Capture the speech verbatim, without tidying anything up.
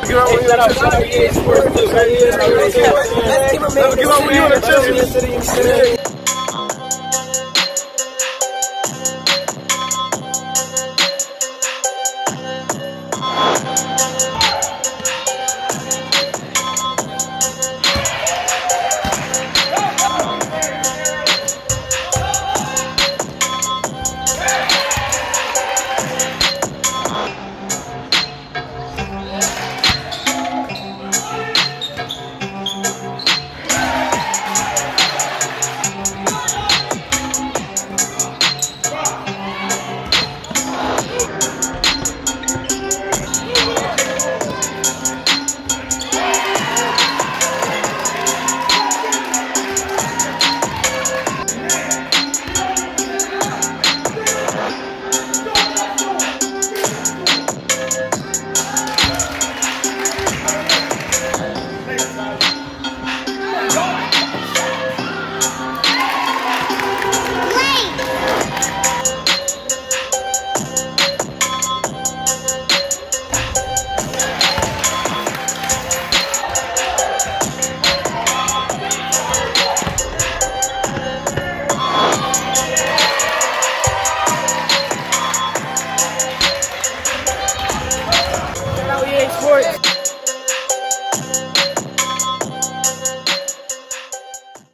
give out when you on the Y E A Sports. Let's give out when you on the